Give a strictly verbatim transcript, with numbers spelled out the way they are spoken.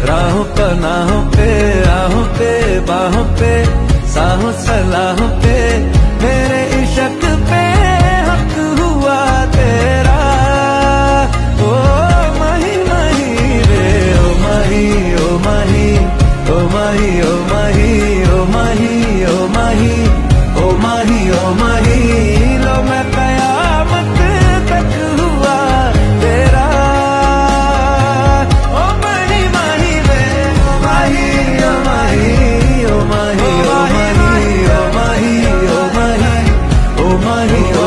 राहों पनाहों पे, राहों पे बाहों पे, साहों सलाहों पे, मेरे इश्क पे हक हुआ तेरा। ओ माही माही रे, ओ माही ओ माही, ओ माही ओ माही, ओ माही ओ माही, ओ माही ओ माही, लो मैं कयामत तक हुआ तेरा। ओ माही माही रे, ओ माही ओ माही, ओ माही ओ माही, ओ माही ओ माही, ओ माही ओ